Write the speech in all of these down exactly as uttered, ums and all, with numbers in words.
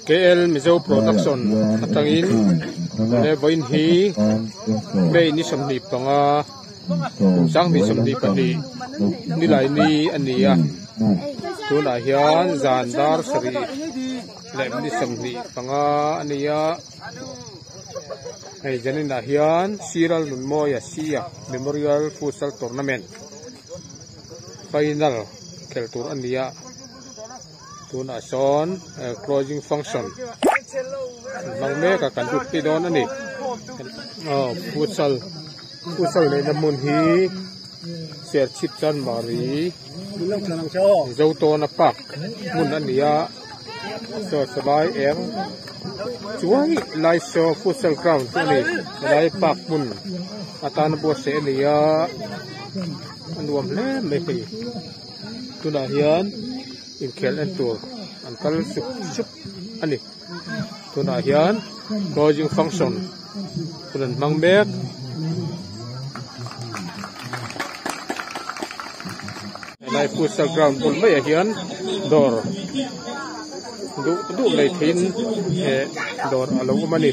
K L Mizo Production atangin le voin hi be ni samni panga sang mi samni pani ni lai ni ania tuna hian zandar sari le ni samni panga ania ai janin a hian siral nun moya sia memorial futsal tournament final keltur ania tuna son uh, closing function mangme ka kan dut ti don ani oh futsal futsal le namun hi ser chip chan mari zo to na pak mun ania so sabai em chuai lai so futsal ground ani lai pak mun atan bo se ania anuam le me hi tuna hian in khel en tur an kal sup sup ani tuna hian closing function tunan mangmek lai futsal ground bul mai hian dor du du lai thin e dor alo mani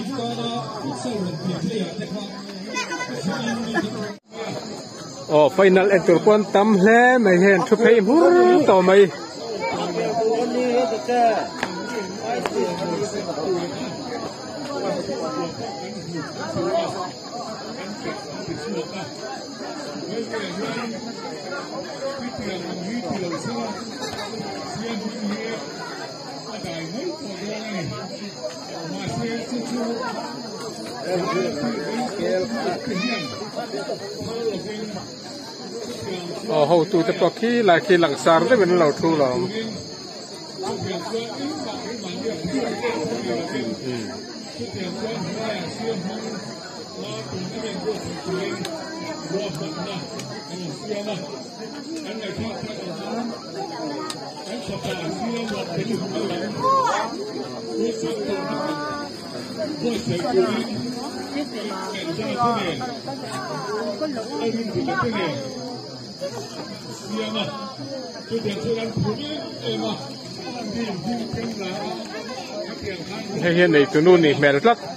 oh final en tur kon tam hle mai hen thu phei hur to mai oh hậu tu tập khi lại khi lặng sar đấy mình lâu thu lòng hiện này tụi nôn này mẹ rất lắm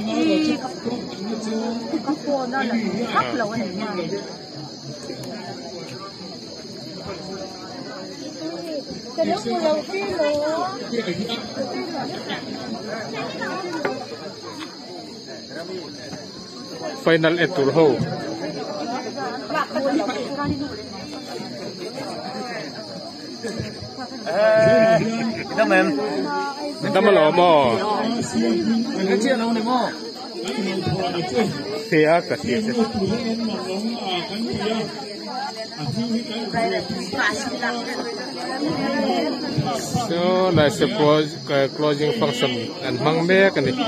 final etur ho eh kita men kita malo mo cái chuyện nào này mo thế à cái gì so là suppose cái closing function and mang me cái này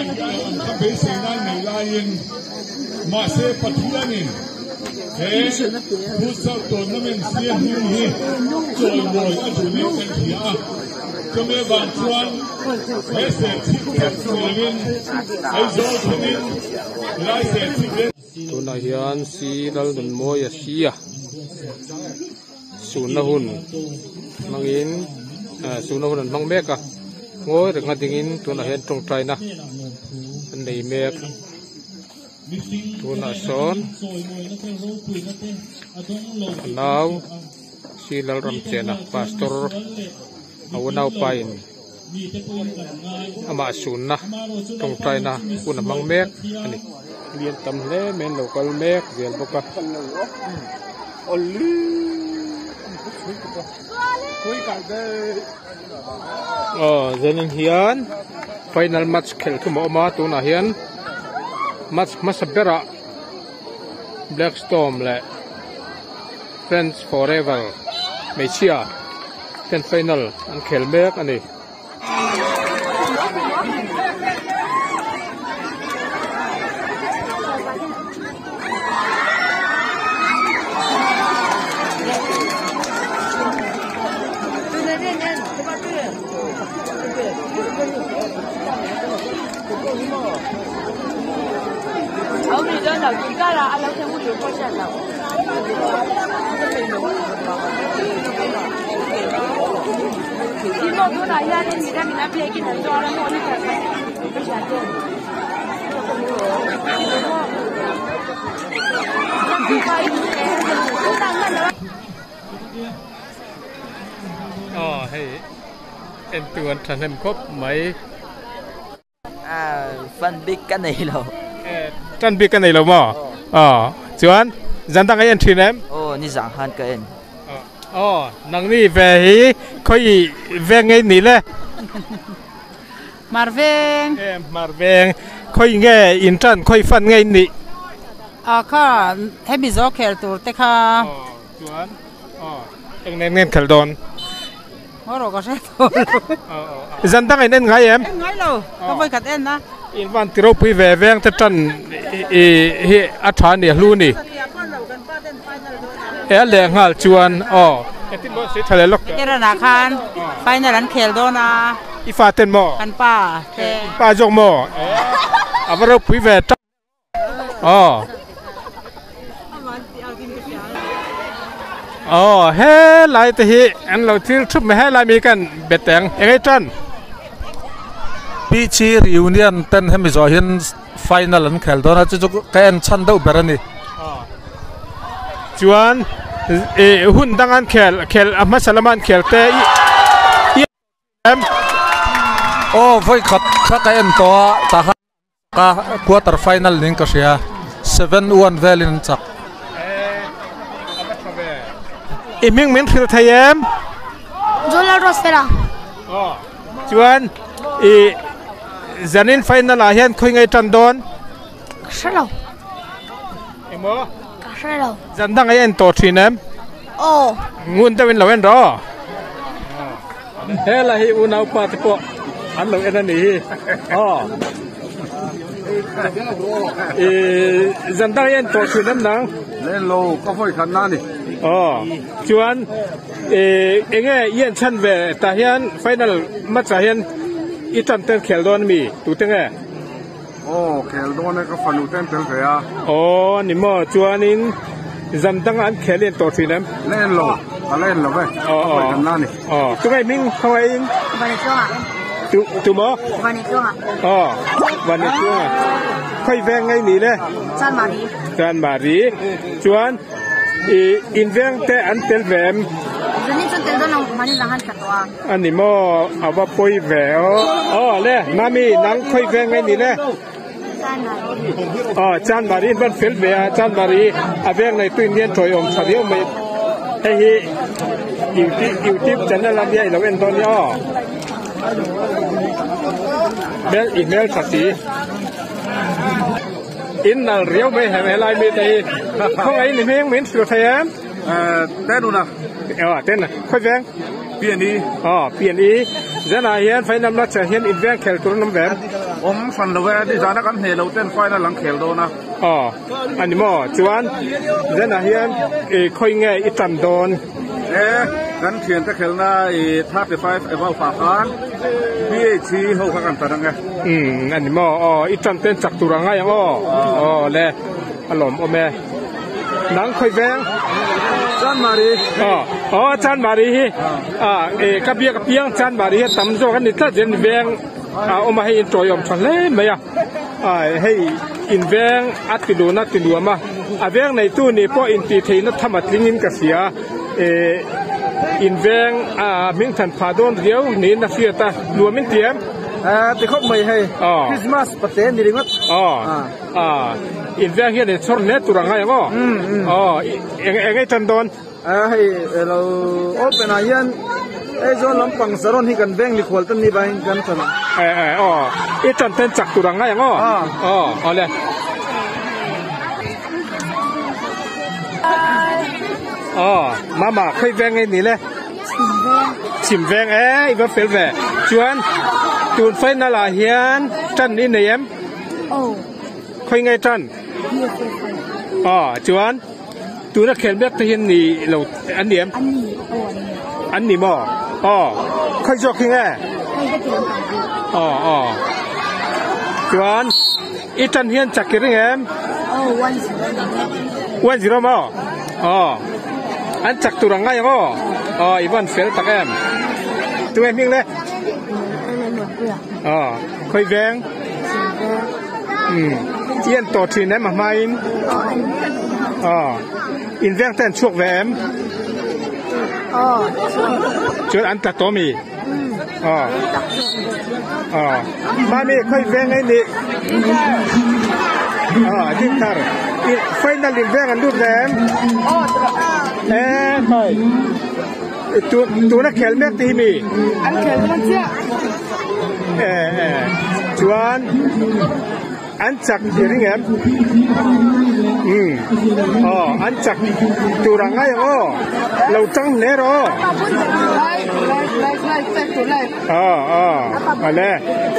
mà sẽ phát triển thế futsal tournament sẽ như thế rồi ngồi ở chủ nghĩa sân khấu à cho mấy bạn chuan sẽ sẽ chịu trách nhiệm ấy rồi cho nên lại sẽ chịu tu na hian si dal dun mo ya sia sun na hun mangin sun na hun mang mek a ngoi reng a dingin tu na hian tong trai na an nei mek tu na son now si lal ram chena pastor awanau pain ama sun na tong trai na kun mang mek ani liên tâm lẽ men local mek zel boka oli oh zenin hian final match khel thumo ma tu na hian match masabera Blackstorm le Friends Forever mechia ten final an khel mek ani Hãy subscribe cho kênh Ghiền Mì Gõ để không bỏ lỡ những video hấp dẫn. อ๋อให้เอ็นตัวทันเห็นครบไหมอ่าฟันบิ๊กกันไหนเราเออทันบิ๊กกันไหนเราบ่อ๋อจวนจันตั้งไอ้เอ็นทีนั้นโอ้นี่สังหารกันอ๋อนังนี่เวฮีค่อยเวงไงนี่แหละมาร์เวงเออมาร์เวงค่อยไงอินทันค่อยฟันไงนี่อ่าค่ะให้บิโซเคลตัวเตค่ะอ๋อจวนอ๋อเอ็งเน้นเน้นเคลดอนโอ้เราก็ใช่ตัวจันตั้งไอ้เน้นไงเอ็มไงเราก็ไปกัดเอ็นนะอินวันที่เราไปเวเวงแต่จันเอเฮอัฐานเนี่ยรู้นี่เออแรงหัลจวนอ๋อเอ็ติมอสิทะเลล็อกเจรนาคารไปในร้านเคลโดนาอีฟ้าเต็นมอกันป้าป้าจงมออ่ะว่าเราไปเวจันอ๋ออ๋อเฮ้ลายที่อันเราที่ชุบไม่ให้ลายมีกันเบ็ดแตงยังไงจันปีชีรีวิวเนียนเต้นให้มิจอหินไฟนอลนันเคลโดนะจุกแกนชันเดาเบรนี่จวนเอหุ่นดังอันเคลเคลอามาสลามันเคลเตอีเอ็มโอ้ไฟขัดขัดแกนตัวตาฮะกะควอเตอร์ไฟนอลนี่ก็เสียเซเว่นวันเวลินจักอีมิงมิงฟิลไทยเอ็มจูเลโรสเฟล่าจวนอีจันนินไฟนอลอาเฮียนคุยไงจันโดนใช่แล้วเอ็มโใช่แล้วจันดังไอ้เอ็นโตทรีนเอ็มโอ้งุนเตวินเราเอ็นรอเฮ้ล่ะฮิอุนเอาปาติโกอันเราเอ็นนี่อ๋อเอจันดังไอ้เอ็นโตทรีนเอ็มนังเล่นโลก็ค่อยขันนั่นนี่อ๋อจวนเอเอ็งเงี้ยเย็นชันเวตาเฮียนไฟนอลมัดสาเฮียนอีจันเต้นเคลโดนมีตูเต้งเงี้ยโอ้เคลโดนก็ฟันอุเต้นเต้นเสียอ๋อนี่มั่วจวนนินจันดังอันเคลเล่นตัวทีนั้นเล่นโลเล่นโลเว้ยอ๋ออ๋ออ๋อตัวไอ้มิงเขาไอ้วันนี้ตัวตัวตัวมั่ววันนี้ตัวอ๋อวันนี้ตัวค่อยแวงไงนี่เลยจันมารีจันมารีจวนอีอินแวงแต่อันเตลแวมจันนี่จนเตลโดนมันนี่หลังหันกัดตัวอันนี้มั่วเอาว่าปอยแววอ๋อเล่มามีนังค่อยแวงไงนี่เลยอ๋อจันมารีมันเฟลเวียจันมารีอาเวงในตุนเนียนถอยองชาเดียวไม่ให้อยู่ที่อยู่ที่จันทร์ลำใหญ่เราเอ็นตอนนี้อ๋อเมลอีเมลสักทีอินนัลเรียวไม่เห็นอะไรไม่ได้เขาไอ้นี่เพียงเหม็นสุดท้ายเอ่อเต้นดูนะเออเต้นนะค่อยแวงเปลี่ยนดีอ๋อเปลี่ยนดีจะนายเห็นไฟน้ำรัดจะเห็นอินแวงเคลตัวน้ำแหวนผมฟันเราเวที่จานักการเฮเราเต้นไฟนั่นหลังเคลโดนะอ๋ออันนี้มั่วจวนจะนายเห็นเอค่อยแง่อีจันโดนเอ๊ะกันเขียนตะเคลน่าอีทับเดฟไฟเอว่าฝากค้านพี่ชีเขาขันตานังไงอืมอันนี้มั่วอ๋ออีจันเต้นจักตุรังไงอ๋ออ๋อเล่อารมณ์โอเมนังค่อยแวงจันมารีอ๋ออ๋อจันมารีอ่าเอกับเบียกับเพียงจันมารีตั้มโจกันนี่ถ้าเจนแวงอ่าเอามาให้อินโตรยอมชันเลยไหมอ่ะอ่าให้อินแวงอัดติดูนัดติดูมาอ่าแวงในตู้นี่พออินตีเทนัดทำอัดลิงินกเสียเออินแวงอ่ามิงทันพาดอนเดียวนี่นักเสียตาลัวมิงเตียมเอ่อที่เขาไม่ให้คริสต์มาสประเทศนี่ริงๆอ๋ออ่าอินเวงเฮียเนี่ยชนเน็ตตุรังไงอ๋ออ๋อเอ็งเอ็งไอ้จันโดนเออให้เราโอเปนอายันไอ้จอนลำปังสารนที่กันแบงลิควอลตันนี่ไปกันสันเออเอออ๋อไอ้จันเต้นจักตุรังไงอ๋ออ๋ออ๋อเลยอ๋อมามาค่อยแวงไงนี่เลยชิมแวงเอ้ยว่าเฟลแวชวนจูนไฟน่าลาเฮียนจันนี่เนียมโอ้ค่อยไงจันอ๋อจวนตัวนักเขียนแบบที่เห็นนี่เราอันเนียมอันนี้โอ้อันนี้มั่วอ๋อค่อยจอกยังไงอ๋ออ๋อจวนอีจันเฮียนจักกี่เรื่องเอ็มโอ้วันสิบวันสิบมั่วอ๋ออันจักตุรังไงมั่วอ๋ออีวันเฟลตักเอ็มตัวนิ่งเลยอ๋อค่อยแวงอืมเยี่ยนต่อทีนั้นมาไม่อ๋ออินแวงแต่ช่วงแหวมอ๋อช่วยอันตัดตัวมีอ๋ออ๋อมามีค่อยแวงไอ้นี่อ๋อยิ่งทาร์ไฟนั่นอินแวงอันดูแหวมเอ๊ะค่อยตัวตัวนักเขียนแม่ตีมีอันเขียนมันเจ้าเออเออชวนอันจักเดี๋ยวนี้เงี้ยอืมอ๋ออันจักตัวรังไงอ๋อเราจังเนรออ๋ออ๋อมาเลย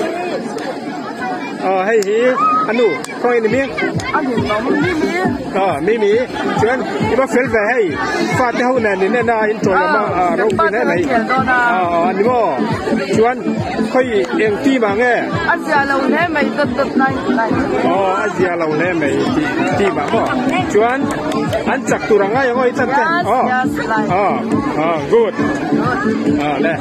อ๋อให้ฮีอันนู้ค่อยนี่มีอ๋อไม่มีชวนที่มาเฟลไปให้ฟาดเท่านั้นนี่แน่นอนตัวมาอ่าเราเป็นอะไรอ๋ออันนี้มั้งชวนค่อยเอ็งตีมาไงอาเซียเราเนี่ยไม่ตัดตัดนั่นอ๋ออาเซียเราเนี่ยไม่ตีตีมาบ่ชวนอันจักตัวรังไงยังไงจังเต็มอ๋ออ๋ออ๋อ good อ๋อเลย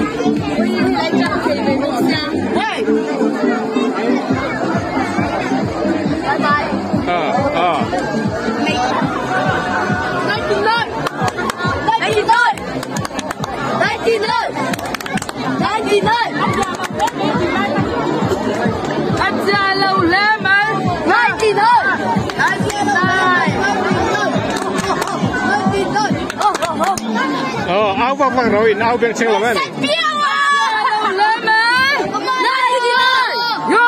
อ่าอ่าได้กินเลยได้กินเลยได้กินเลยได้กินเลยอาจารย์เราเล่ไหมได้กินเลยได้กินเลยได้กินเลยโอ้เอาฟังฟังเราอินเอาเบียงเชียงละมั้ยเบี้ยวอ่ะเราเล่ไหมได้กินเลยย่า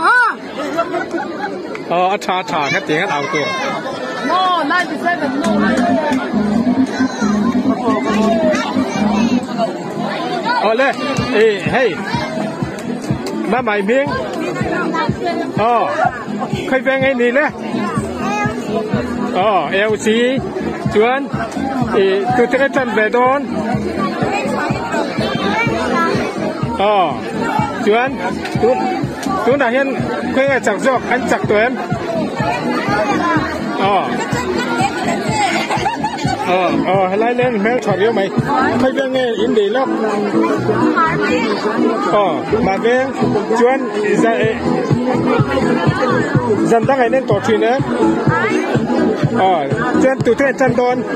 อ๋อชาชาแค่เตียงเอาตัว no ninety-seven no เอาเลยเอ้เฮ้ยมาใหม่เมียงอ๋อเคยเป็นไงนี่เลยอ๋อเอลซีชวนเอ้ตัวเทคจันเบดอนอ๋อชวนตัวตัวไหนเห็นเคยจักจอกอันจักตัวเอ็มอ๋ออ๋ออ๋อให้ไล่เล่นแมวถอดเยอะไหมไม่เป็นไงอินดีล็อกอ๋อมาเบ้งชวนจะจันตั้งไงเล่นต่อทีนะอ๋อชวนตัวเทจันโดน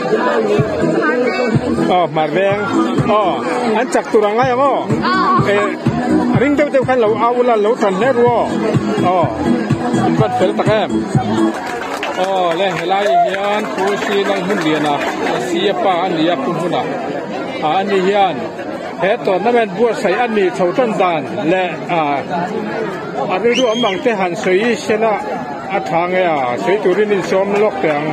อ๋อมาเบ้งอ๋ออันจักตัวรังไงอ๋อเอริงเดียวเดียวกันเราเอาละเราทันแน่รัวอ๋อบัดเปิดตะแคมอ๋อเลยไล่เฮียนผู้ชีนังหุ่นเดียนะเสียป้าอันนี้ยักษ์หุ่นนะอันนี้เฮียนเหตุตอนนั้นเป็นบัวใส่อันนี้เท่าต้นดานและอ่าอันนี้ดูอันบางเตหันสวยเชนะอัฐางเอ่ะสวยจุรินิสมล็อกเตียง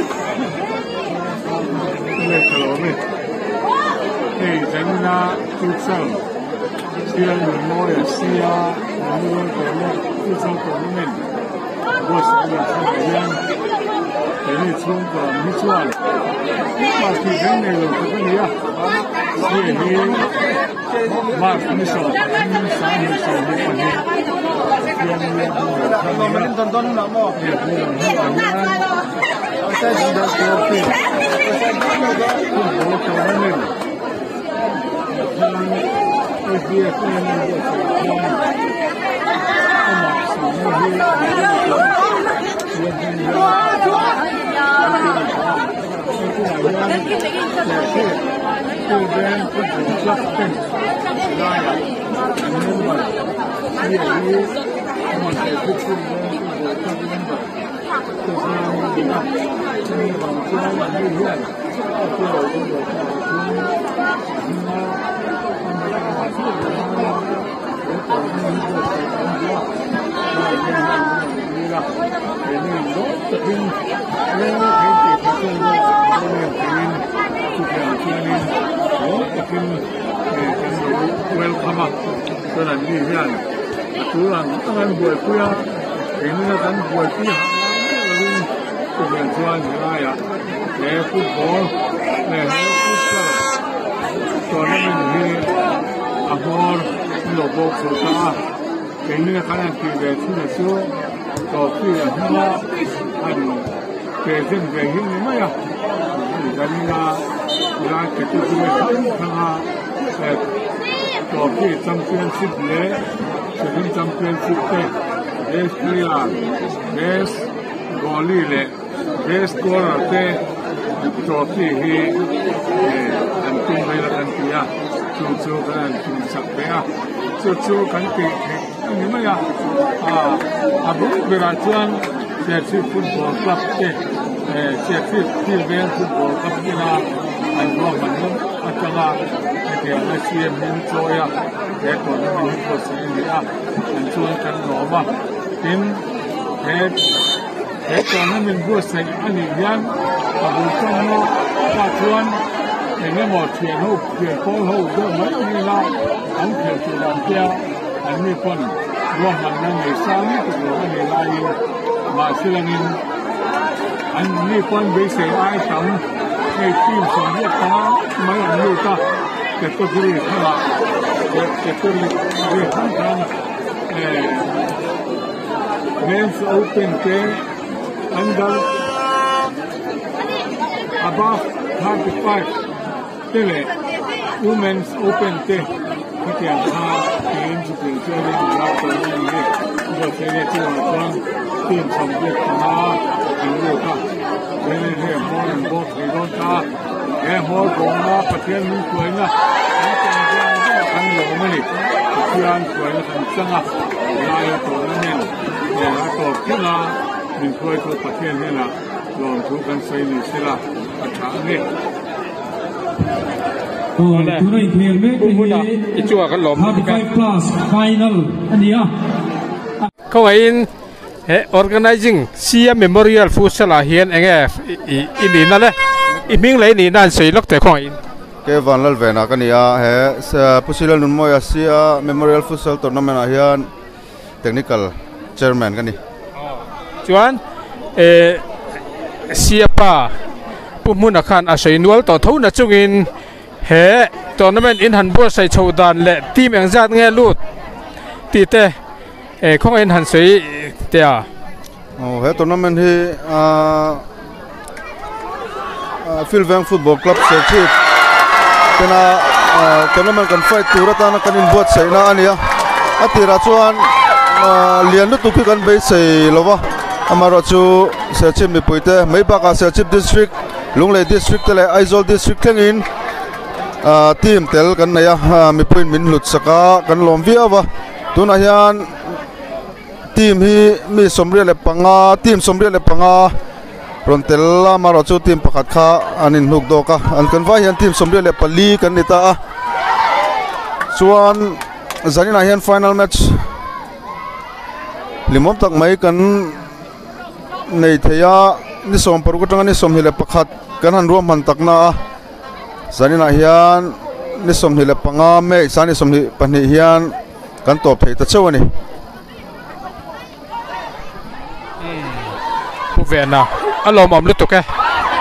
ไม่ตลอดเลยเฮ้ยจันนาทุกสังเสียงเหมือนโม่เสียมันรู้ตัวเนี่ยทุกสังตัวนี้บัวใส่เนี่ยทำอะไรยังแต่นี่ช่วงก่อนไม่ช่วยมาที่เรื่องในโลกก็เนี่ยเสียนี้มาที่สองที่สามที่สองที่คนนี้ยังมีทำอะไรต้นต้นหนอมอกเนี่ยผู้หญิงผู้หญิงนั้นใช่ที่เราตัวปีผู้หญิงตัวนั้น If you are feeling good, welcome up. So that we can do an and work we are in the work we have to get to an area. Their football, their football. So that we a more no box or car. In the current period, the show, or fear and present the Himalaya. Vanilla, like to do a trophy championship le second championship te best player best goalie le best scorer te trophy hi an tung bai la kan tia chu chu kan chu sak pe a chu chu kan ti ni ma ya a abu bera chuan Chelsea football club te Chelsea Silver football club te na an ro man no atanga ke na cm min choya ke to na min ko se ni a an chuan kan no ma tin he he to na min go se ani yan abu chang no ta chuan ene mo thien ho thien ko ho do mai ni la an ke chu lam pia an mi pon ro man na ni sa ni ko ro ni la yi ma silangin an mi pon be se ai tam ei team so ni ta mai an lu ta ke to gri khala ke to ri ri han kan eh men's open ke under above thirty-five tele women's open te ke ha team su ke che ni la to ni ni do se ni chu chuan team som ye ta an lu ta ne ne he mo an bo ke don ta e ho go na pathian ni koi na an lo ma ni kian koi na kan changa la yo to na ne ne la to ki na min koi to pathian ne la lom thu kan sai ni sila a tha ne Tunai clear me cái chùa cái lom thirty-five plus final anh ya không ai in organizing Sia Memorial Futsal hiền anh em in in nè in mình lấy in nan sấy lắc tới không in cái van lal về na cái này he Pusilal nun mo ya Sia Memorial Futsal Tournament hiền technical chairman cái này chuan Sia pa pumun akan asai nual to thau na chungin he tournament in han bo sai chaudan le team ang zat nge lut ti te e khong in han sei te a oh he tournament hi Philvang Football Club circuit tena tournament kan fight turata na kanin buat sai na ania atira chuan lian lu tu ki kan be sei lova amaro chu circuit mi puite mai ba ka circuit district lunglei district le Aizawl district thengin team tel kan naya mi point min lut saka kan lom via wa tuna hian team hi mi somria le panga team somria le panga ron tel la maro chu team pakhat kha anin hnuk do ka an kan vai hian team somria le pali kan nita a chuan zanina hian final match limom tak mai kan nei theya ni som paru ka ni som hi le pakhat kan han rom han takna a zanina hian ni som hi le panga me sani som hi pani hian kan to phei ta chawani pu ve na alom am lu to ke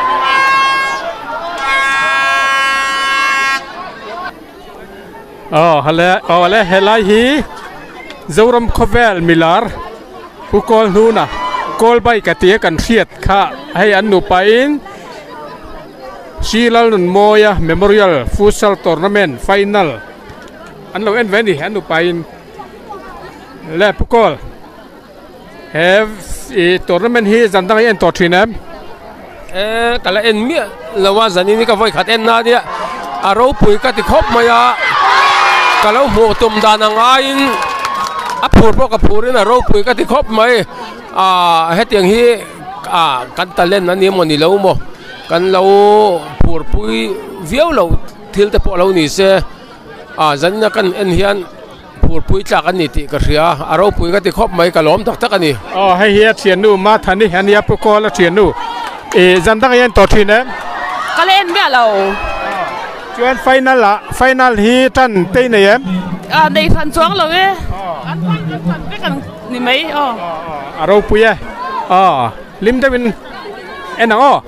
oh hale oh le helai hi zoram khovel milar pu kol nu na kol bai ka tie kan riat kha hai an nu pain Silal nun moya Memorial Futsal Tournament final an lo en veni an nu pain le pukol have e tournament hi zandang en to thrinem e kala en mi lawa zanini ka voi khat en na dia aro pui ka ti khop maya kalau mo tum danangain apur po ka purin aro pui ka ti khop mai a hetiang hi a kan talen ani mo ni lo mo kan lo pur pui viau lo thil te po lo ni se a zanina kan en hian pur pui tla kan ni ti ka ria aro pui ka ti khop mai ka lom tak tak ani oh hei hi thian nu ma thani han ya pu ko la thian nu e zandang en to thrinem ka len bia lo chuan final la final hi tan te nei em à đây phần xuống rồi ấy ăn phần ăn phần cái cần gì mấy ờ à rau pui à à lim đây bên em nào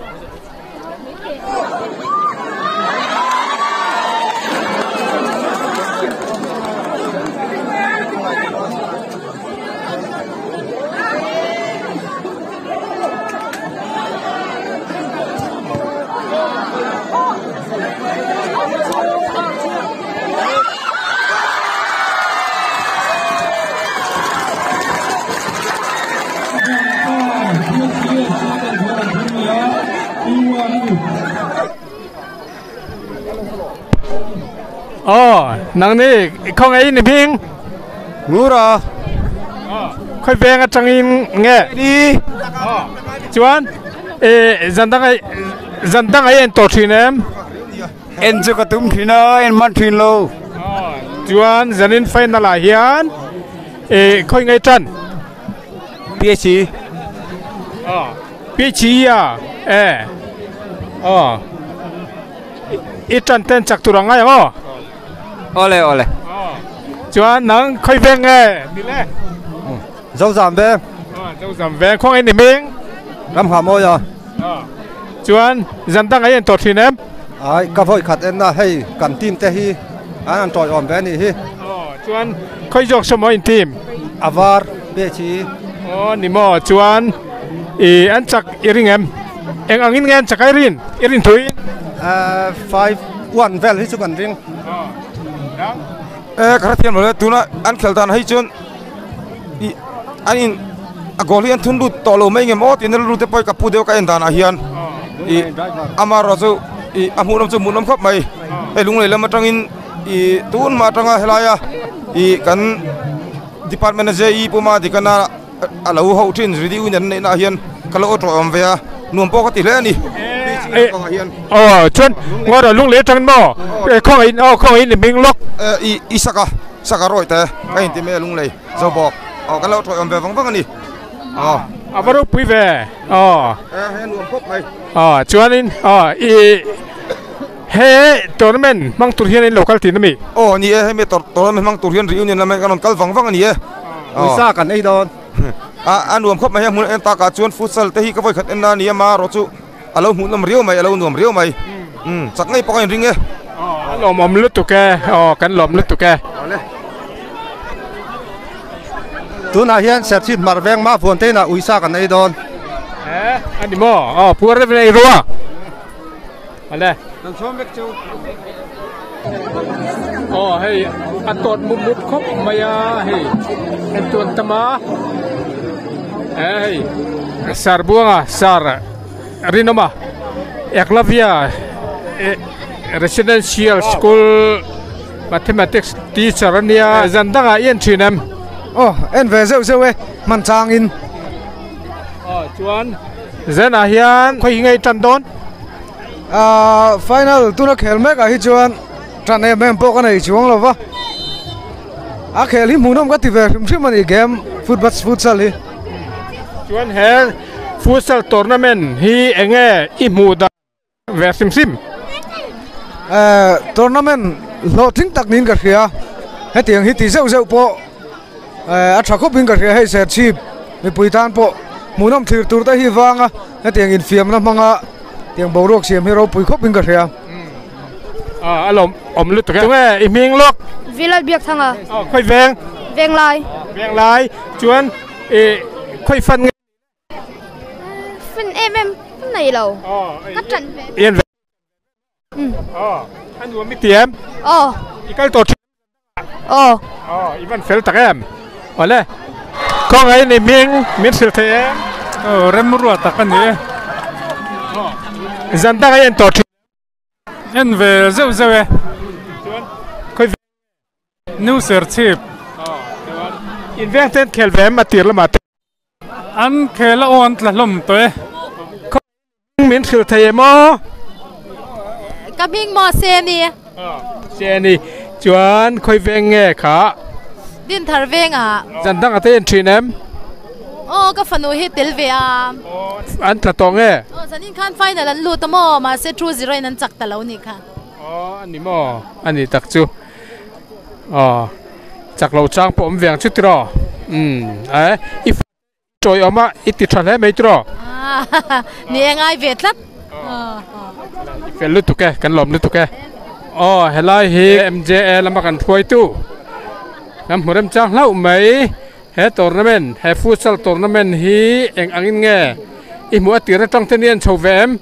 อ๋อนังนี่ข้องไอ้นี่พิงงูเหรอค่อยแบงจังอินเงี้ยดีจวนเอจันตังไอจันตังไอเอ็นตัวทีน้ำเอ็นจะกระตุ้มทีน่ะเอ็นมันทีนโลจวนจันอินไฟนั่นละเฮียนเอค่อยไงจันพีเอชีอ๋อพีชีอ่ะเอออ๋ออีจันเต้นจากตัวไงอ๋อโอเลโอเลจวนนังค่อยแบงไงนี่แหละเจ้าสามแบงเจ้าสามแบงข้องไอ้นี่มิงรำหามอยอ่ะจวนจันตั้งไอ้ตัวทีน้ำไอ้กระเพาะขัดเอ็นน่ะให้กันทีมเตะฮีอันนั้นจอยอ่อนแบนี่ฮีจวนค่อยยกสมอยทีมอาวาร์เบชีอ๋อนี่มอจวนอีอันจักอีริงเอ็มเอ็งอังอินเงินจักไอรินอีรินถุยเอ่อ five one เวลที่สุกันริงเอ๊ะกระเทียมเลยตัวน่ะอันเขลตันให้จนอันนี้อากอลีอันทุนดูตอโลไม่เงี้ยมอตินรู้แต่ไปกับผู้เดียวกันตานาเฮียนอีอามาเราจะอีอามูน้ำจะมูน้ำขับไหมไอ้ลุงเลยแล้วมาจังอินอีตูนมาจังอะไรอ่ะอีกันดีพาร์ตเมนต์เจอีปูมาดีกันน่ะอะไรหัวหัวทิ้งรีดิวเนี่ยนาเฮียนก็เราตัวอมเวียนุ่มปกติเลยนี่อ๋อชวนว่าเราลุงเลี้ยจังบ่ข้องอินอ๋อข้องอินมิงล็อกเอออีอีสักอะสักอร่อยแต่ไอ้ที่แม่ลุงเลยจะบอกอ๋อกันเราถอยออกไปฟังฟังกันนี่อ๋ออาบารุปุยเวอ๋อเออให้รวมครบไปอ๋อจวนนินอ๋ออีเฮ้ตัวนั้นมันมังตุเรียนในโลกาลที่นั่นมีโอ้นี่ให้เมื่อตัวตัวนั้นมังตุเรียนริวเนี่ยมันกันกันฟังฟังกันนี่เออวิซ่ากันไอ้ดอนอ่ะอันรวมครบไหมฮะมุ่งเอ็นตากาจวนฟุตซอลเตะฮีก็ไปขัดเอ็นนานี่มารถจู่อาเราหุ่นน้ำเรียวไหมอาเราหนุ่มเรียวไหมอืมสักไงปอกกันริงเงี้ยอ๋อหลอมลุตุแกอ๋อกันหลอมลุตุแกตัวน่าเฮียนเสร็จสิ้นมาแวงมาฝนเต้น่ะอุยซากันไอ้ดอนเอ๊ะอันนี้มั้งอ๋อพูดเรื่องอะไรรัวอะไรนั่นชมเวกจูอ๋อเฮ้ยอันตดมุดมุดครบมายาเฮ้ยอันตัวตมาเฮ้ยสารบัวสารรินมาเอกลาวิอา residential school mathematics teacher เนี่ยจันดังอ่ะยันชีนมโอ้เอ็นเวเซลเซลเวมันจางอินอ๋อจวนเจนอาเฮียนคุยไงจันโดนอ่าไฟนอลตัวนักเขลเมกอะฮิจวนจันเอเมมพวกกันไอจวงหรอวะอาเขลฮิมูนอมก็ติเวริมชิมันอีเกมฟุตบอลฟุตซอลฮิจวนเฮลฟุตซอลทัวร์นาเมนต์ฮีเองเออิมูดาเวริมซิมเอ่อทัวร์นาเมนต์โลทิ้งตักนินกันเขียให้เตียงฮิติเซลเซลโปเอ่ออัชขบินกันให้เสร็จชีพมีปุยทานโปมูน้ำถือตัวได้ฮีวังอ่ะให้เตียงอินฟิมน้ำมังอ่ะเตียงบาวรกเสียมให้เราปุยขบินกันเฮียอ่าอารมณ์อมลุตตัวแกแม่อิมิงล็อกวิลล์เบียกทั้งอ่ะอ๋อค่อยแวงแวงลายแวงลายจวนเอ่อค่อยฟันฟันเอ็มเอ็มไหนเราอ๋อกัดจันเอียนอืมอ๋ออันนู้นมีเตียมอ๋ออีกแล้วตัวอ๋ออ๋ออีวันเฟลตักแอมอ๋อเลยก็ไงในมิงมิดสิเทียมเออเริ่มรัวตักกันนี่จันตั้งไอ้ตัวที่เอ็นเวเจ้าเจ้าเอ๋ค่อยนิวเซอร์ชิปอินเวนเทนเคลเวมมาตีละมาตีอันเคลออนตละลมตัวก็มิดสิเทียมอ๋อกับมิงมอเซนีเซนีจวนค่อยเวงเงะค่ะดินทาร์เวงอ่ะจันตั้งอัตเอ็นทรีนัมโอ้ก็ฟันโอฮิตเตลเวียอันตะตองเอ๋โอ้จันนินคันไฟนั่นลูตมอมาเซทรูซิโร่นั่นจักตะเลานี่ค่ะอ๋ออันนี้มออันนี้ตักจูอ๋อจักเราจ้างผมเวียงชุดรออืมเอ๊ะอีจอยออกมาอีติดทะเลไม่ตรอนี่ยังไงเวทลัดเฟลลุตุกแกกันหลอมลุตุกแกอ๋อเฮลัยฮีเอ็มเจเอลมากันถวยตู้น้ำหัวน้ำจังเล่าไหมเฮทัวร์นาเมนต์เฮฟุตซอลทัวร์นาเมนต์ฮีเอ็งอังอินเงอีมัวตีระต้องเทนียนโชว์เวม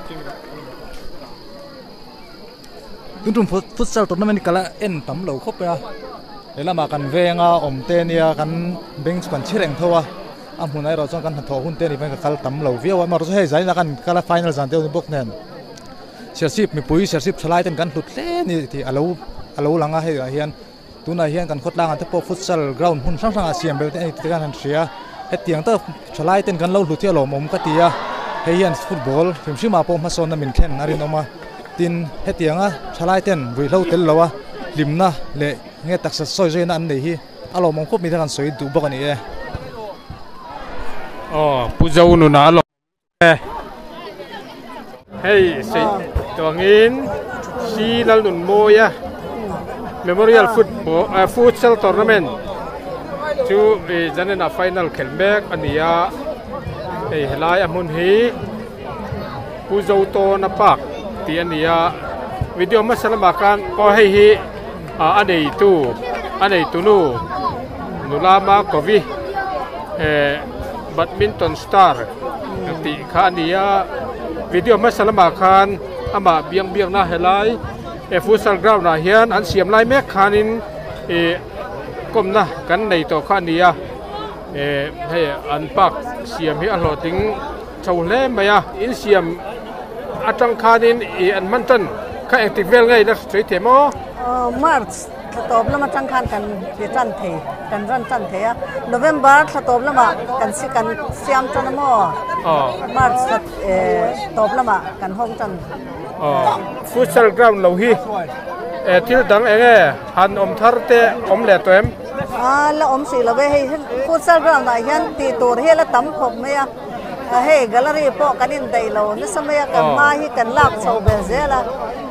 ตุ้มตุ้มฟุตซอลทัวร์นาเมนต์ก็ละเอ็นตั้มเหลาครบเลยเดี๋ยวมากันเวงอ่ะอมเตนียกันเบงส์กันเชื่อเทัวร์อ่ะหุ่นไอเราจ้องกันทอหุ่นเตนีเป็นกันตั้มเหลาเวียวมาเราจะให้ใจละกันกันละไฟนอลสันเดียวในบุกเนนเชียร์ซิปมีปุ๋ยเชียร์ซิปสไลด์เต็มกันหลุดเล่นนี่ที่อาลูอ alo langa he hian tuna hian kan khotlang ate po futsal ground hun sang sang a siam be te ai te kan han ria he tiang ta chalai ten kan lo hlu thia lo mom ka tia he hian football rim shima po ma son na min khen arin oma tin he tianga chalai ten vui lo tel lowa limna le nge taksa soi joi na an nei hi alo mom khop mi kan soi du bak ani e oh puzau nu na lo hey sei tawangin si lal nun moya memorial football uh, futsal tournament chu e janena final khelmek ania ei helai amun hi puzau to na pak ti ania video masalama kan ko hei hi anei tu anei tu nu nulama kovi eh badminton star ti khania video masalama khan ama biang biang na helai e futsal ground na hian an siam lai mek khanin e komna kan nei to khania e he an pak siam hi a hlo ting chole maya in siam atang khanin e an mantan kha active ngai la straight themo march top lama tang khan kan ti chan the kan ran chan the ya november top lama kan si kan siam chan mo march top lama kan hong chan futsal ground lo hi e thil dang enge han om thar te om le toem a la om si la ve he futsal ground na hian ti tur he la tam khop me ya he gallery po kanin dai lo na samaya kan ma hi kan lak chho be zela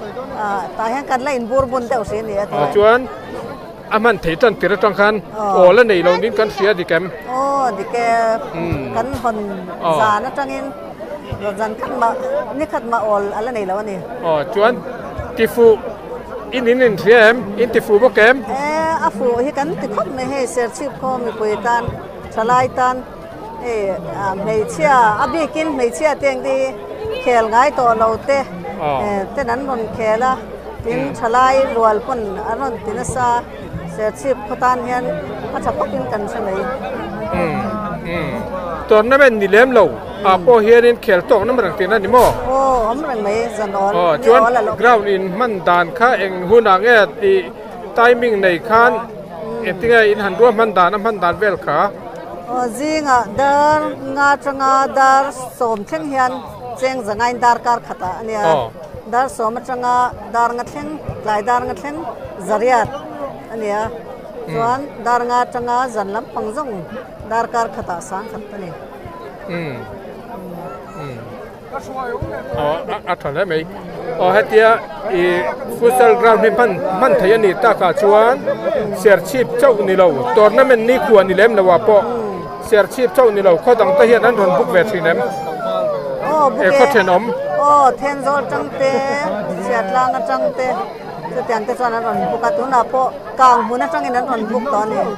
ta hian kan la in bur bun deuh se ni a chuan aman thei tan tira tang khan o la nei lo nin kan sia di kem o di ke kan hon za na tangin rozan khat ma ni khat ma ol ala nei lo ni o chuan tifu in in in thiam in tifu bo kem e afu hi kan ti khop me he ser chip ko mi pui tan chalai tan e mei chia abi kin mei chia teng di khel ngai to lo te e te nan ron khela tin chalai rual pon aron tinasa ser chip khotan hian acha pakin kan sa nei um um tournament ni lem lo a po hianin khel tok nam rang tin ani mo o om rang mai zanol oh chuan ground in man dan kha eng huna nge ti timing nei khan etinga in han ro man dan man dan vel kha o zinga dar nga changa dar som theng hian cheng zangai dar kar khata ania dar som changa dar nga theng lai dar nga theng zariat ania chuan dar nga changa zanlam pangjong dar kar khata sang khatani um um oh a thale mai oh hatia e futsal ground ni man man thai ani ta ka chuan ser chip chau ni lo tournament ni ku ani lem lawa po ser chip chau ni lo khodang ta hian an ron buk ve thinem oh e kho thenom oh then zol changte siatlang changte te tiang te chana ron buka tu na po kang huna changin an ron buk to ni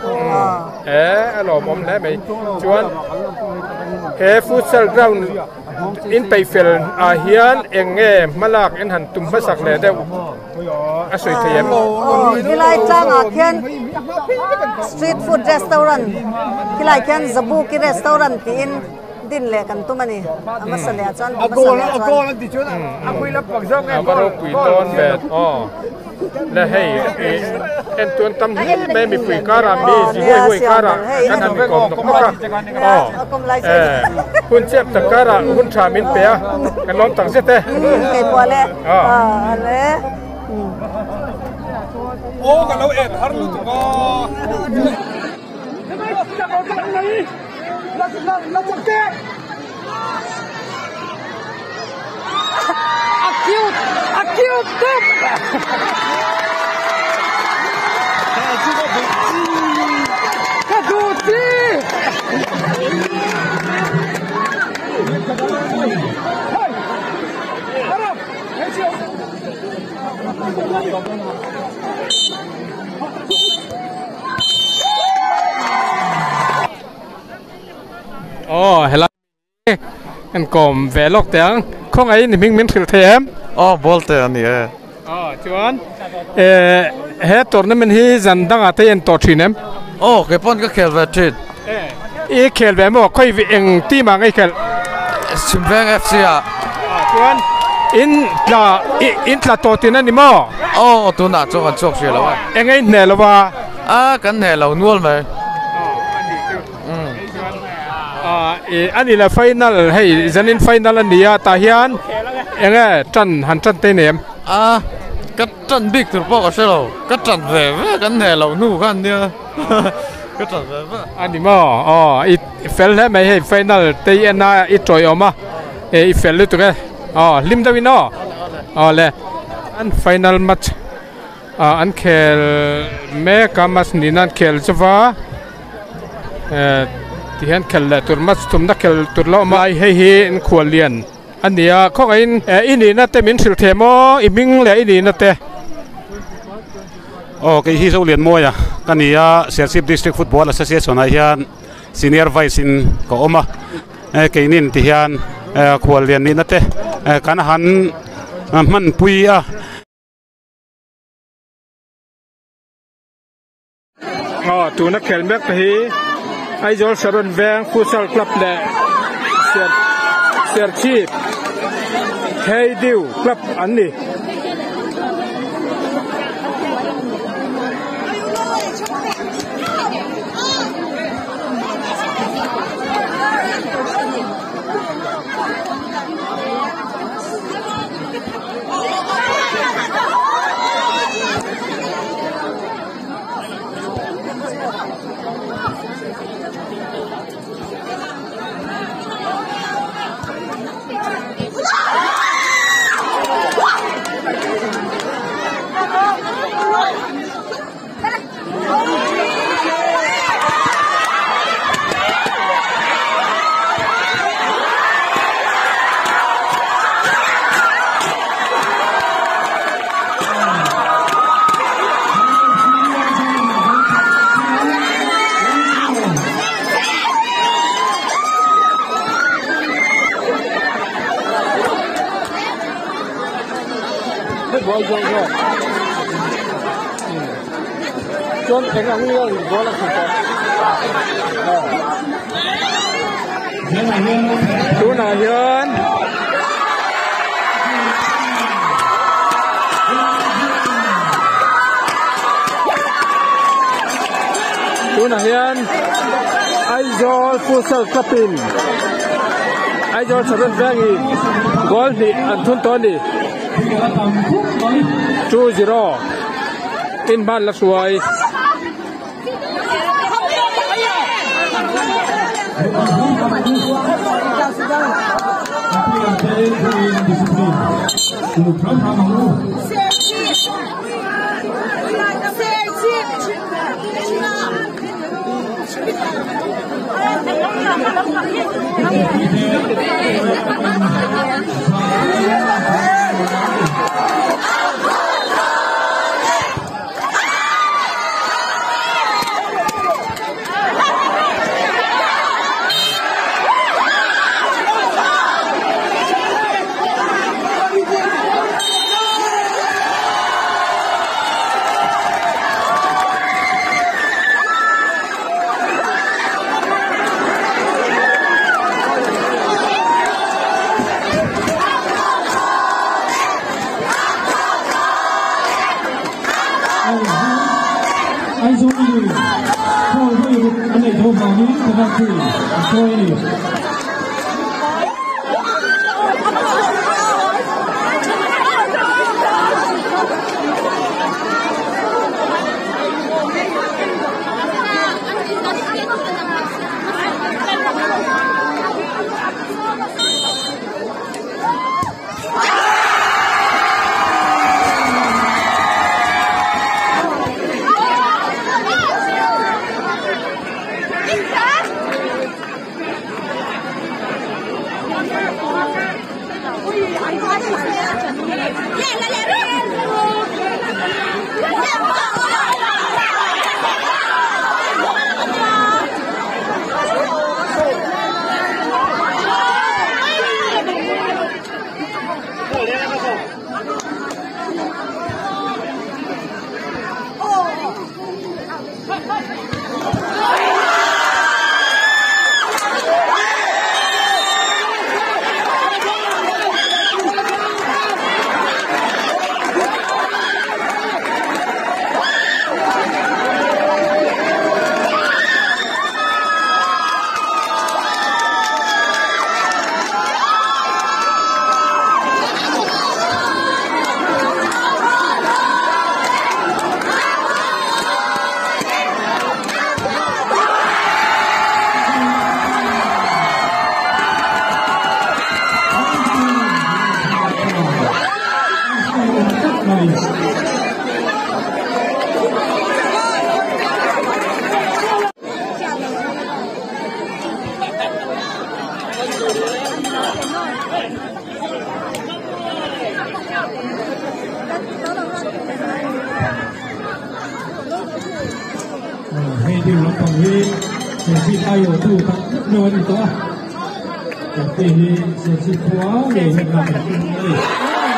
e alo mom le mai chuan he futsal ground in peifel a hian enge malak en han tum masak le deu a soi thiam kilai changa khian street food restaurant kilai khian zabuki restaurant tin din le kan tumani amasale chan amasale agol di chuna akui la pakjong e baro pui ton be oh le hei en tuan tam hi me mi pui kara mi si hoi hoi kara kan han kom tok ka oh eh hun chep ta kara hun tha min pe kan lom tang se te ke pole ah le o ka lo et har lu tu ko la la la chakte acute acute top Caduti oh hello anh còn vẽ lọc tiếng không ấy thì mình mình thử thêm oh volte anh ấy oh chuan hết tournament hi dần đang ở đây anh tổ chức em oh cái pon cái khel về trade ý khel về mà coi vị anh team mà ngay khel Simpang ép xê à chuan in la in la to tin ani mo ô tu na cho kan chok se lo eng ai ne lo wa a kan ne lo nuol mai à anh là final hay dân in final anh đi ta hiền em nghe trần hẳn trần tên em à cái trần big từ bao giờ rồi cái trần về với cái này là nu gan đi cái trần về với anh đi mà ờ ít final hay mấy hay final tây anh à ít trời ông mà ít final lúc cái ờ lim đâu nó ờ lẽ anh final match à anh khel mấy cái match này anh khel cho vaที่เห็นเขลตัวมัดตุ่มนักเขลตัวล้อมาให้เห็นขวดเลียนอันนี้ข้อไอ้อินี่นั่นแต่มินสิลเทมอีมิงเลยอินี่นั่นแต่โอ้ก็ที่เขาเรียนมวยอ่ะกันนี้เซียร์ซิปดิสตริกฟุตบอลอาเซียนส่วนไอ้ยันซีเนียร์ไวซินก็ออกมาเออก็อินินที่ยันขวดเลียนนี่นั่นแต่การหันมันปุยอ่ะอ๋อตัวนักเขลแม็กพี่ไอจอลสรุนแวงฟุตซอลคลับเนี่ยเสียเสียชีพเฮดิวคลับอันนี้bol bol bol John tengah ni lah bola kita tu nak John tu nak John Aizol Futsal Clubin Aizol Saran Vangi gol ni Antun Tony two zero in ban la suai kiều lắm bằng hi sẽ xin ai ở tu tận nơi đi to thì sẽ xin quá để hiện làm được cái này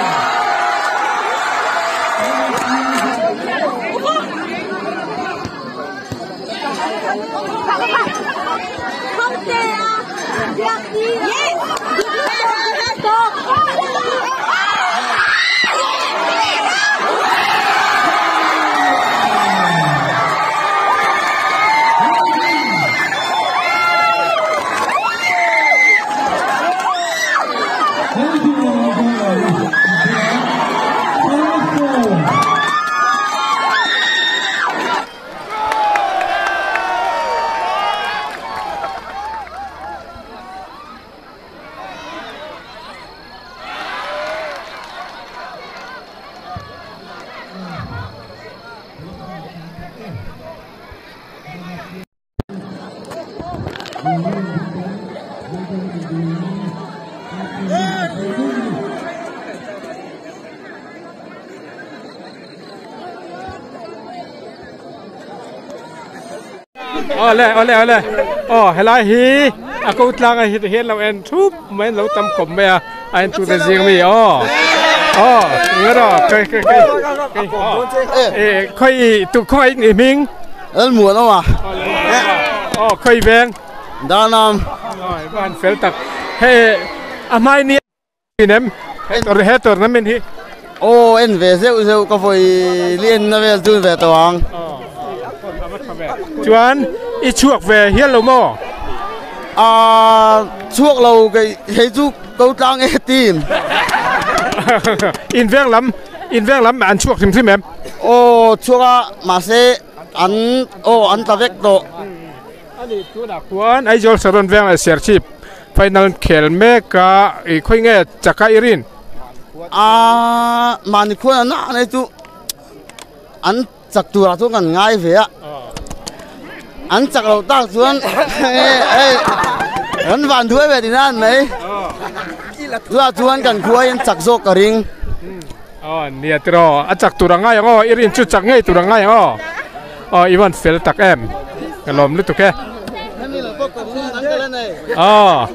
อ๋อเลยอ๋อเลยอ๋อเลยอ๋อเฮลัยฮีอากูตลางไอ้เห็นเราเอ็นทุบเหมือนเราตำกลมไปอ่ะไอ้ตัวเดียวมีอ๋ออ๋อเงี้ยหรอเคยเคยเคยเอ้เคยตุกเคยนี่มิงเอ็นหมวดแล้ววะอ๋อเคยแบงดานามอ๋อบ้านเฟลตักเฮ้อาไม่เนี่ยนี่เนี่ยตัวเฮตัวนั้นเป็นที่โอ้เอ็นเวเซลเซลก็ไปเรียนนั่นเวลจูนเวตัวอังชวนอีช่วงเวเฮียเราโม่อ่าช่วงเราcái hệ chú câu trang ấy tìm in vang lắm in vang lắm mà ăn chuột thêm thêm em ô chuột mà sẽ ăn ô ăn tập vẹt độ anh đi chú đặc quan ai cho sờ vang là sờ chip final khel me ka i khoi nghe chaka irin à mà ni khoi na này chú ăn chặt tua chú cần ngay về á ăn chặt đầu ta xuống ăn vạn thuế về thì nan mấy là chú ăn cần khuya ăn chặt rô cà ring oh nia tro ăn chặt tua ngay ngo irin chú chặt ngay tua ngay ngo oh Ivan fel tak em cái lom lít ok oh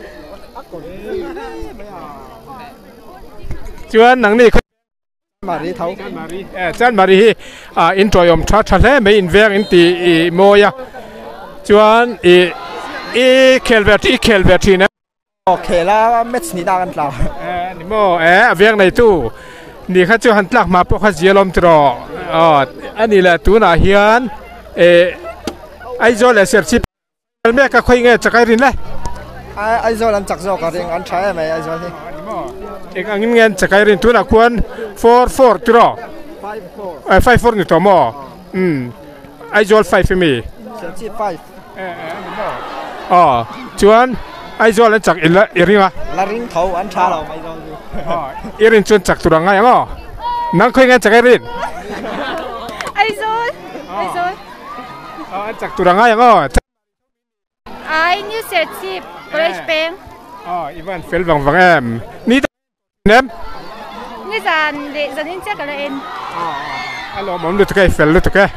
chú ăn nắng này Mari thấu chân Mari à in trôi om chat chat hết mấy in vang in tì moya chuan i i kelvet i kelvet này ok là match này đang làm ni mo eh vang này tu ni khá cho hắn lắc mà bốc khá dễ lom trò ờ anh này là tu na hiền eh ai cho là ser chip mấy cái khơi nghe chắc cái rin này ai ai cho làm chắc cho cái rin ăn trái mày ai cho thếเองเงินจะกลายเป็นตัวนักควร four four ตัว five four นี่ตัวมออืมไอจอลfiveมีเซนซีfiveเออเอออ๋อชวนไอจอลจากอิละอิริงะลาริงเท้าอันชาเราไม่ต้องอ๋ออิริงชวนจากตัวง่ายมั้งนั่งคุยกันจะกลายเป็นไอจอลไอจอลอ๋อจากตัวง่ายมั้งไอนิวเซนซีเบรชเปงอ๋ออีวันเฟลวังวังเอ็มนี่nemนี่จานเด็กจานนี้เจ๊กันเลยเองอ๋อฮัลโหลผมดูตะเกียบเฟลดูตะเกียบ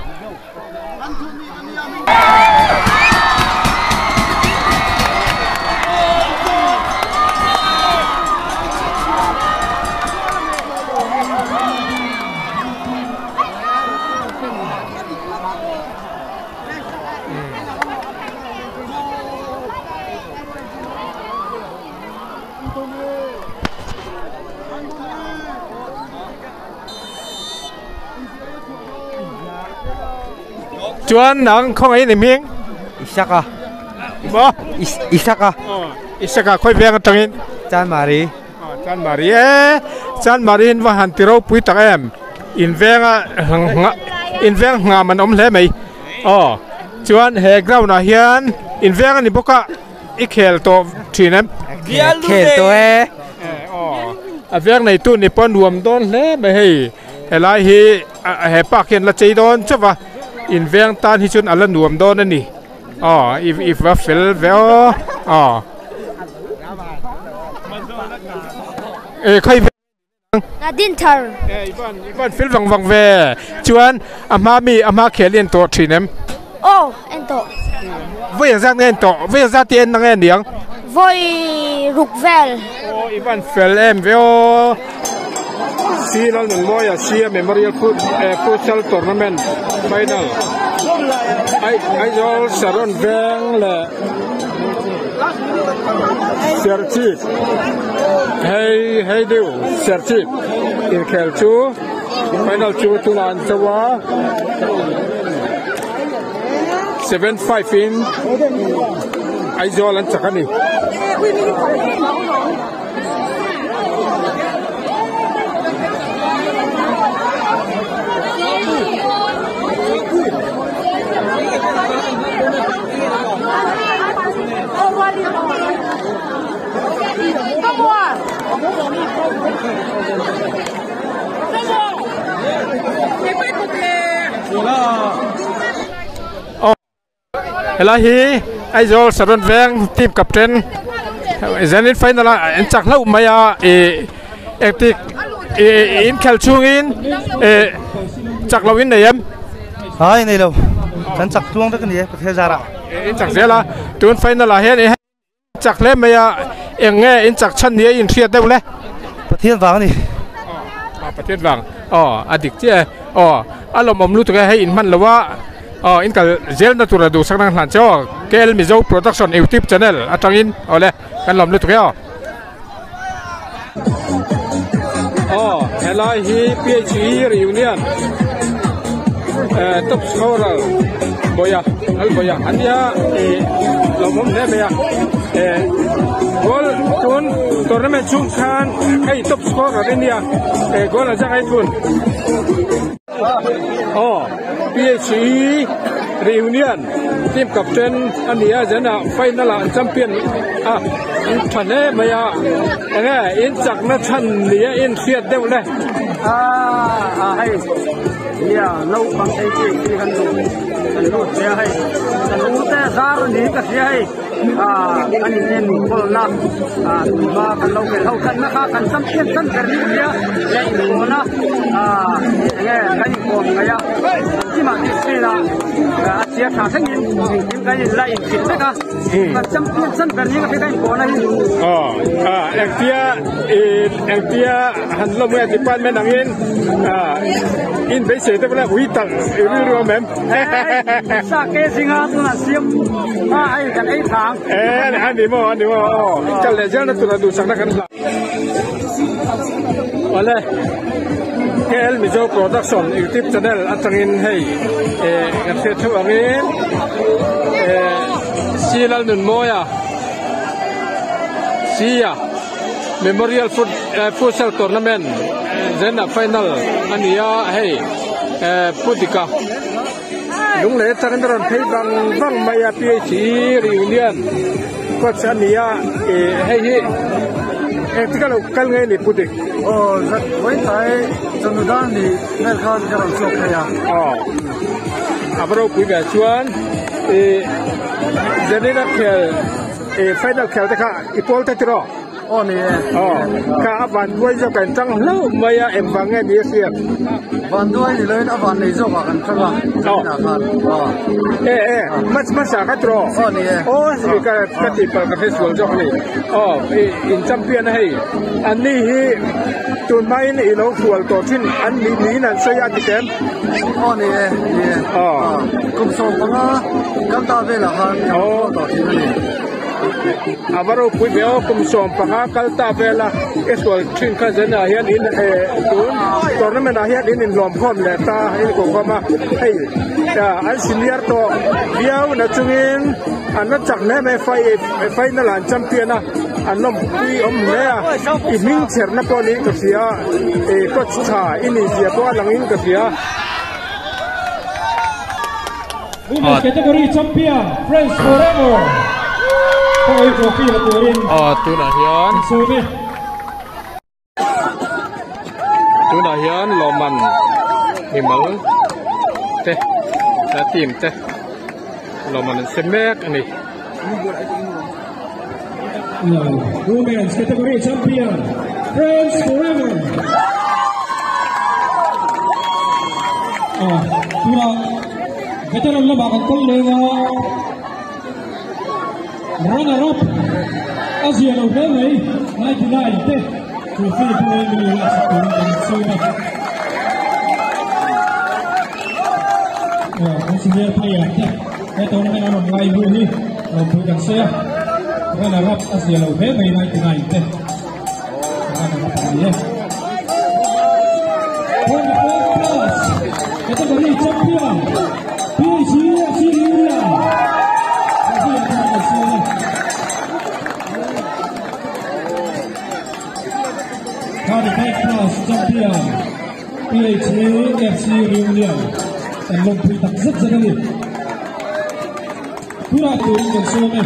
ชวนหนังของไอ้นี่มิงอิสกาบ่อิสกาอิสกาค่อยเวียงกันตรงนี้จานมารีจานมารีเอจานมารีว่าหันติเราปุยตะเอ็มอินเวียงอ่ะอินเวียงงามันอมเล่ไหมอ๋อชวนเฮกเราหน่าเฮียนอินเวียงนี่พวกก็อีเคลตัวทีนั้นเคลตัวเออ๋อเวียงในตู้นี่ปนรวมต้นเล่ไม่ให้เฮลายฮีเฮปากเห็นละใจโดนใช่ปะอินเวียงตานที่ชนอัลลันรวมโดนนั่นนี่อ๋ออีฟอีฟว่าเฟลเวลอ๋อเอ้ใครนาดินเทอร์เอ้อีบ้านอีบ้านเฟลวังวังเวชวนอามามีอามาเขียนเรียนตัวทีนั้นโอ้เอ็น to. Voi giang ngen to, voi ra tiền năng ngen điếng. Voi rục vel. Oh, Ivan fel em veo. Si lal mình moi à si Memorial Foot Futsal Tournament final. Ai ai rồi Sharon Veng là Serchip. Hey hey điều Serchip. In khel chu final chu tu lan chawa. Seven five in. Ai rồi lan chakani. Hello hi, ai rồi Sharon Veng team captain. Zenit final anh chắc lâu mà ya active in khel chung in chắc lâu in này em. Hai này lâu, anh chắc chuông đó cái gì, có thể ra ra. In chắc dễ là tuần final là hết chắc lên mà ya em nghe in chắc chân này in thiệt đâu lẽ. Bát thiên vàng đi. Bát thiên vàng. Oh, adik chứ. Oh, alom om lu tu cái hay in man là wa. Oh, in cái gel na tu ra du sang nang hlan cho. Kel Mizo Production YouTube channel atang in. Ole, kan lom lu tu cái. Oh, hello hi P H E reunion. Top scorer Boya, Al Boya. Ania lomom ne Boya. Goal tun tournament chung khan kai top scorer India. Goal aja kai tun. Oh, P H E reunion team captain Ania jana final champion. Ah, thane maya. Anga in chak na than nia in fiat deu le. Ah, ah hai. Ya, lâu bằng cái gì thì gần đủ, gần đủ thế hay, gần đủ thế ra rồi thì cái gì hay, à, anh nên mình có làm, à, mà gần lâu cái lâu gần nó khác gần trăm tiền trăm cái gì kia, vậy mình nó, à, nghe cái gì còn cái gì, chỉ mà cái là, à, chia thả sinh nhiên, những cái gì lại chuyện đấy cả, gần trăm tiền trăm cái gì cái gì còn này. Oh, à, em tia, em tia, hành lâu mới đi ban men angin, à, in base sẽ là uy tận, uy rồi mềm. Sa cái gì ngã tu là xiêm, à ai cái ấy thang. Eh, anh đi mua, anh đi mua. Cái lẽ ra nó tu là đủ sang đó cái là. Ole, Kel Mizo Production YouTube channel atangin hey, eh, em sẽ thu angin, eh, silal nun moya, sia, Memorial Foot Futsal Tournament, then final, ania hey. Putika lung le takan ron phei bang bang maya P H E reunion ko chania e hei hi e tikal kal ngai ni putik oh zat wai thai chanudan ni mel khan karam chok khaya oh abro pui ga chuan e jenera khel e final khel ta kha ipol ta tiro oh ni oh ka ban wai jo kan chang lo maya em bang ngai ni sia van đuôi thì lên ở van này rồi mà cần phải làm nào khác, eh eh, mas mas agak terus, oh sih cái cái tipe cái festival jok ni, oh in champion hay, anh ni tuần mai ni lâu full tổ chức, anh ni ni nan saya di kem, oh ni ni, oh, cùng số bằng cái ta về là hàng, oh tổ chức này. Abaro pui beo kum som panga kalta vela eswal thin kha jana hian in e tun tournament a hian in in lom khom le ta in ko khoma hei ya an senior to biau na chungin an na chak ne me fai final an champion a an lom pui om me a i ming cher na po ni ka sia e coach tha in i sia to lang in ka sia Women's category champion Friends Forever. Oh, tu na hian. Tu na hian loman himal te ta tim te loman semek ani. Women's category champion Friends Forever. Ah, tu na veteran lo bakal kol lenga runner up Asia lo bele ninety-nine te to Philippine ni la sa ko ng suba ya consider player te ito na nga ng live ni lo pugan siya runner up Asia lo bele ninety-nine te runner up niya twenty-four plus kategori champion P H F C Union twenty-five plus champion P H F C Union dan lompi tak zat sekali kurang turun dan suami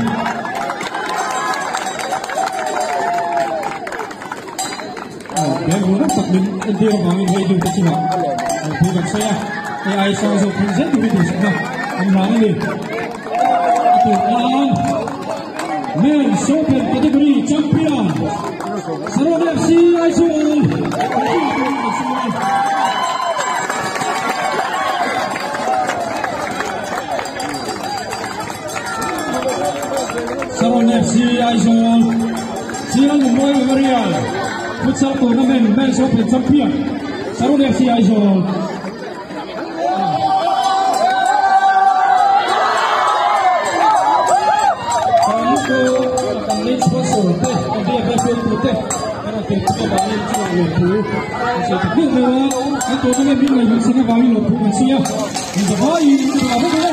dan orang tak min dia orang ini hidup kecil bukan saya ai sao so pun rất nhiều điều xảy ra anh nói đi itu lawan men's open category champion Sarawak F C Aisul Sarawak F C Aisul Sian Mumbai Memorial Futsal Tournament men's open champion Sarawak F C Aisul sponsor teh dia berfirman teh karena kita bagi cuma lupu jadi kita itu dengan bila yang sini bagi lupu manusia kita bagi itu apa tu